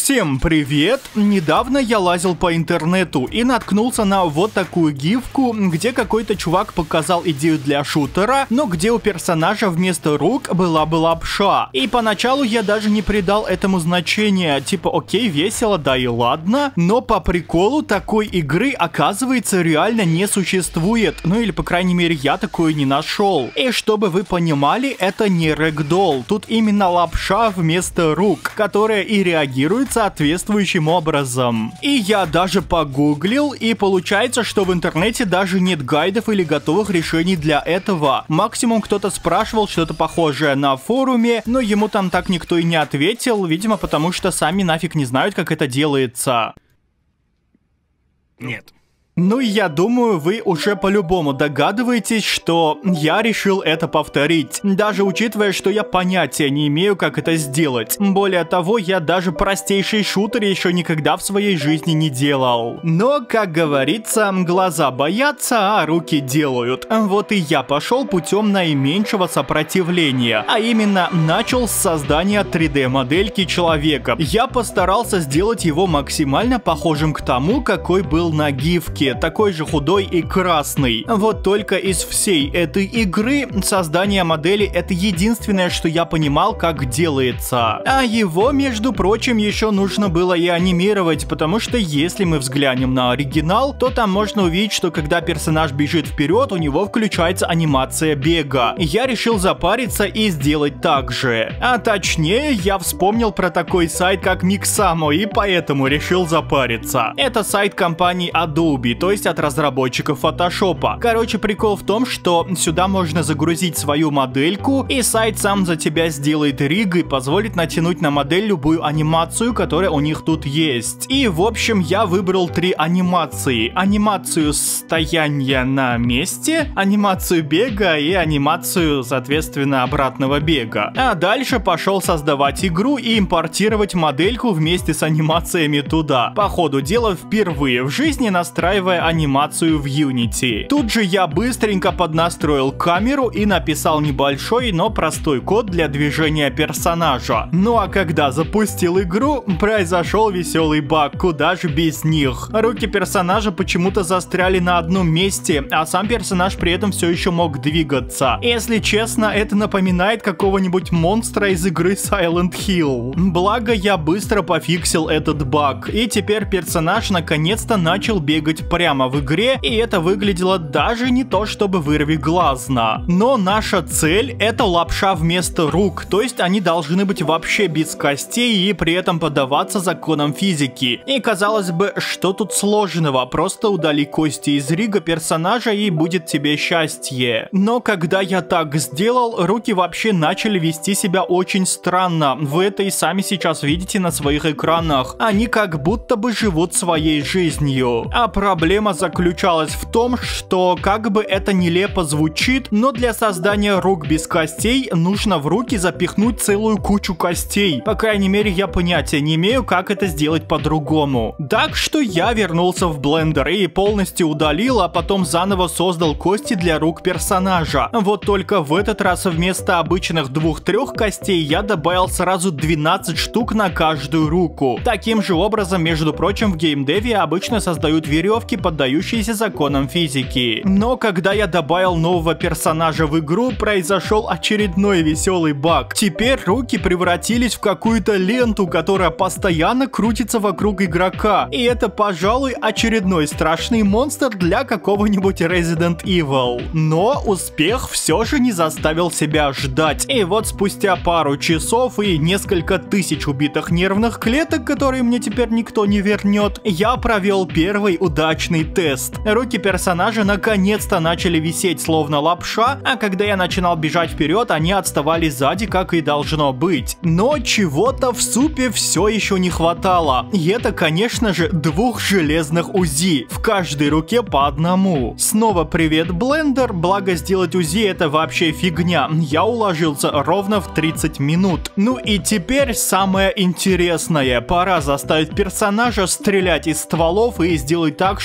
Всем привет! Недавно я лазил по интернету и наткнулся на вот такую гифку, где какой-то чувак показал идею для шутера, но где у персонажа вместо рук была бы лапша. И поначалу я даже не придал этому значения, типа окей, весело, да и ладно, но по приколу такой игры оказывается реально не существует, ну или по крайней мере я такое не нашел. И чтобы вы понимали, это не рэгдолл, тут именно лапша вместо рук, которая и реагирует соответствующим образом. И я даже погуглил, и получается, что в интернете даже нет гайдов или готовых решений для этого. Максимум кто-то спрашивал что-то похожее на форуме, но ему там так никто и не ответил, видимо потому что сами нафиг не знают, как это делается. Нет. Ну и я думаю, вы уже по-любому догадываетесь, что я решил это повторить. Даже учитывая, что я понятия не имею, как это сделать. Более того, я даже простейший шутер еще никогда в своей жизни не делал. Но, как говорится, глаза боятся, а руки делают. Вот и я пошел путем наименьшего сопротивления. А именно, начал с создания 3D-модельки человека. Я постарался сделать его максимально похожим к тому, какой был на гифке. Такой же худой и красный. Вот только из всей этой игры создание модели — это единственное, что я понимал, как делается. А его, между прочим, еще нужно было и анимировать, потому что если мы взглянем на оригинал, то там можно увидеть, что когда персонаж бежит вперед, у него включается анимация бега. Я решил запариться и сделать так же. А точнее, я вспомнил про такой сайт, как Mixamo, и поэтому решил запариться. Это сайт компании Adobe, то есть от разработчиков фотошопа. Короче, прикол в том, что сюда можно загрузить свою модельку, и сайт сам за тебя сделает риг и позволит натянуть на модель любую анимацию, которая у них тут есть. И в общем, я выбрал 3 анимации. Анимацию стояния на месте, анимацию бега и анимацию, соответственно, обратного бега. А дальше пошел создавать игру и импортировать модельку вместе с анимациями туда. По ходу дела, впервые в жизни настраивая анимацию в Unity. Тут же я быстренько поднастроил камеру и написал небольшой, но простой код для движения персонажа. Ну а когда запустил игру, произошел веселый баг, куда же без них. Руки персонажа почему-то застряли на одном месте, а сам персонаж при этом все еще мог двигаться. Если честно, это напоминает какого-нибудь монстра из игры Silent Hill. Благо, я быстро пофиксил этот баг, и теперь персонаж наконец-то начал бегать прямо в игре, и это выглядело даже не то чтобы вырвиглазно. Но наша цель — это лапша вместо рук, то есть они должны быть вообще без костей и при этом поддаваться законам физики. И казалось бы, что тут сложного, просто удали кости из рига персонажа и будет тебе счастье. Но когда я так сделал, руки вообще начали вести себя очень странно. Вы это и сами сейчас видите на своих экранах. Они как будто бы живут своей жизнью. А проблема заключалась в том, что как бы это нелепо звучит, но для создания рук без костей нужно в руки запихнуть целую кучу костей. По крайней мере, я понятия не имею, как это сделать по-другому. Так что я вернулся в Blender и полностью удалил, а потом заново создал кости для рук персонажа. Вот только в этот раз вместо обычных 2-3 костей я добавил сразу 12 штук на каждую руку. Таким же образом, между прочим, в геймдеве обычно создают веревки, поддающиеся законам физики. Но когда я добавил нового персонажа в игру, произошел очередной веселый баг. Теперь руки превратились в какую-то ленту, которая постоянно крутится вокруг игрока. И это, пожалуй, очередной страшный монстр для какого-нибудь Resident Evil. Но успех все же не заставил себя ждать. И вот спустя пару часов и несколько тысяч убитых нервных клеток, которые мне теперь никто не вернет, я провел первый удачный тест. Руки персонажа наконец-то начали висеть словно лапша, а когда я начинал бежать вперед, они отставали сзади, как и должно быть. Но чего-то в супе все еще не хватало. И это, конечно же, 2 железных УЗИ. В каждой руке по одному. Снова привет, Blender. Благо, сделать УЗИ это вообще фигня. Я уложился ровно в 30 минут. Ну и теперь самое интересное. Пора заставить персонажа стрелять из стволов и сделать так,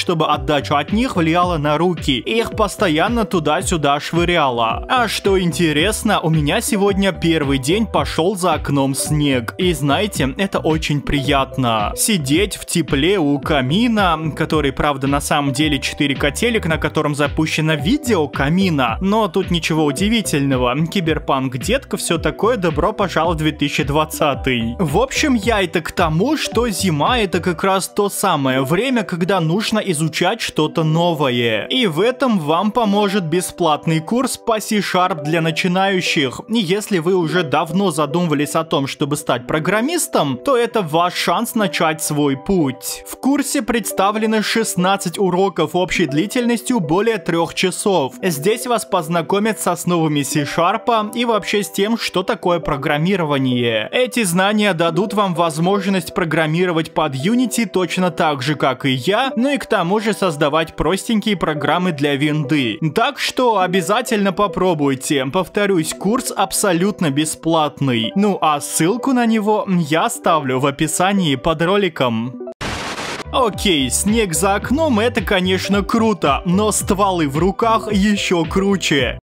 чтобы отдача от них влияла на руки, и их постоянно туда-сюда швыряло. А что интересно, у меня сегодня первый день пошел за окном снег, и знаете, это очень приятно. Сидеть в тепле у камина, который, правда, на самом деле 4К телек, на котором запущено видео камина, но тут ничего удивительного. Киберпанк, детка, все такое, добро пожаловать в 2020. В общем, я это к тому, что зима это как раз то самое время, когда нужно изучать что-то новое. И в этом вам поможет бесплатный курс по C# для начинающих. И если вы уже давно задумывались о том, чтобы стать программистом, то это ваш шанс начать свой путь. В курсе представлены 16 уроков общей длительностью более 3 часов. Здесь вас познакомят с основами C# и вообще с тем, что такое программирование. Эти знания дадут вам возможность программировать под Unity точно так же, как и я, ну и к тому же создавать простенькие программы для винды. Так что обязательно попробуйте. Повторюсь, курс абсолютно бесплатный. Ну а ссылку на него я оставлю в описании под роликом. Окей, снег за окном это, конечно, круто, но стволы в руках еще круче.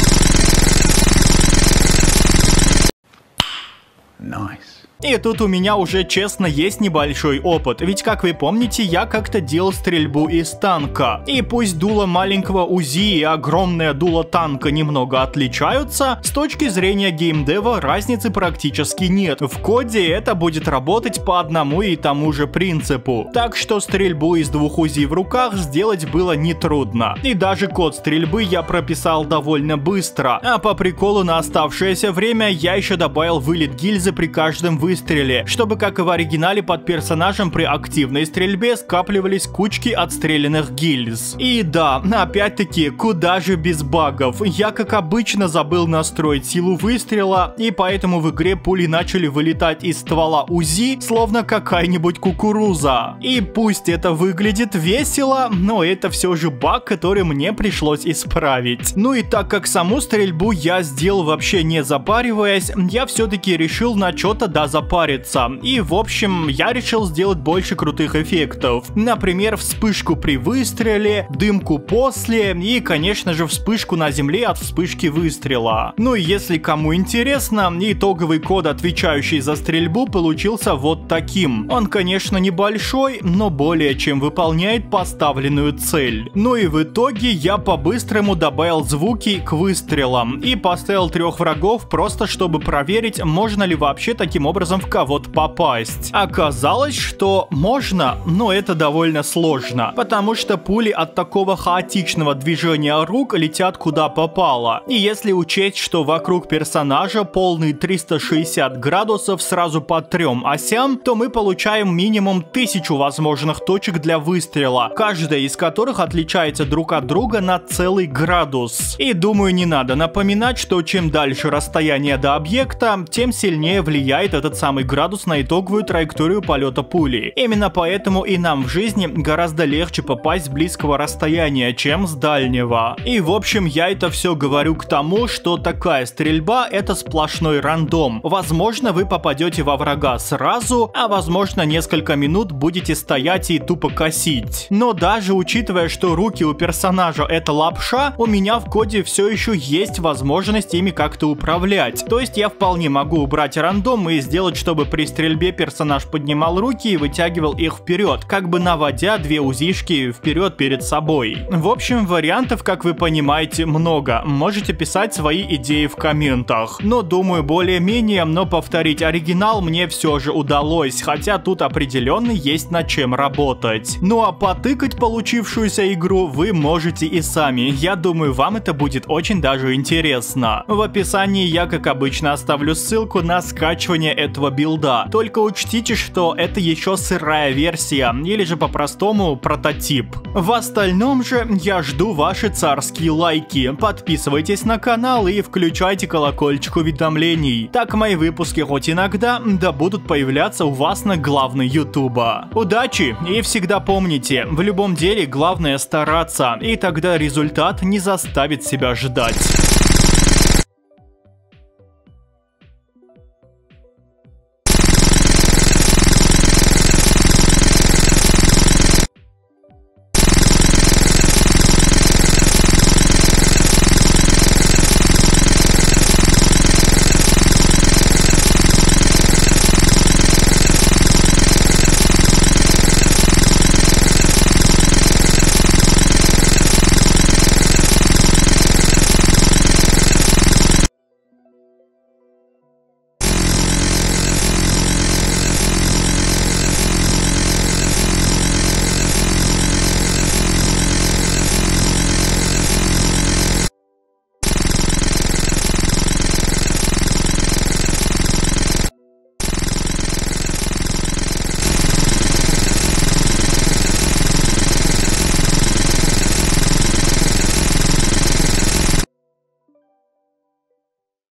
Nice. И тут у меня уже, честно, есть небольшой опыт, ведь, как вы помните, я как-то делал стрельбу из танка. И пусть дуло маленького УЗИ и огромное дуло танка немного отличаются, с точки зрения геймдева разницы практически нет. В коде это будет работать по одному и тому же принципу. Так что стрельбу из 2 УЗИ в руках сделать было нетрудно. И даже код стрельбы я прописал довольно быстро. А по приколу на оставшееся время я еще добавил вылет гильзы при каждом выстреле, чтобы, как и в оригинале, под персонажем при активной стрельбе скапливались кучки отстрелянных гильз. И да, опять-таки, куда же без багов. Я, как обычно, забыл настроить силу выстрела, и поэтому в игре пули начали вылетать из ствола УЗИ, словно какая-нибудь кукуруза. И пусть это выглядит весело, но это все же баг, который мне пришлось исправить. Ну и так как саму стрельбу я сделал вообще не запариваясь, я все-таки решил на что-то запариться. И, в общем, я решил сделать больше крутых эффектов. Например, вспышку при выстреле, дымку после и, конечно же, вспышку на земле от вспышки выстрела. Ну и если кому интересно, итоговый код, отвечающий за стрельбу, получился вот таким. Он, конечно, небольшой, но более чем выполняет поставленную цель. Ну и в итоге я по-быстрому добавил звуки к выстрелам и поставил 3 врагов просто чтобы проверить, можно ли вообще таким образом в кого-то попасть. Оказалось, что можно, но это довольно сложно, потому что пули от такого хаотичного движения рук летят куда попало. И если учесть, что вокруг персонажа полный 360 градусов сразу по 3 осям, то мы получаем минимум 1000 возможных точек для выстрела, каждая из которых отличается друг от друга на целый градус. И думаю, не надо напоминать, что чем дальше расстояние до объекта, тем сильнее влияет этот самый градус на итоговую траекторию полета пули. Именно поэтому и нам в жизни гораздо легче попасть с близкого расстояния, чем с дальнего. И в общем, я это все говорю к тому, что такая стрельба это сплошной рандом. Возможно, вы попадете во врага сразу, а возможно, несколько минут будете стоять и тупо косить. Но даже учитывая, что руки у персонажа это лапша, у меня в коде все еще есть возможность ими как-то управлять. То есть я вполне могу убрать рандом и сделать, чтобы при стрельбе персонаж поднимал руки и вытягивал их вперед, как бы наводя 2 УЗИшки вперед перед собой. В общем, вариантов, как вы понимаете, много. Можете писать свои идеи в комментах. Но думаю, более-менее, но повторить оригинал мне все же удалось, хотя тут определенно есть над чем работать. Ну а потыкать получившуюся игру вы можете и сами. Я думаю, вам это будет очень даже интересно. В описании я, как обычно, оставлю ссылку на скачивание этого билда. Только учтите, что это еще сырая версия, или же по-простому прототип. В остальном же я жду ваши царские лайки. Подписывайтесь на канал и включайте колокольчик уведомлений. Так мои выпуски хоть иногда, да будут появляться у вас на главной ютуба. Удачи и всегда помните, в любом деле главное стараться, и тогда результат не заставит себя ждать.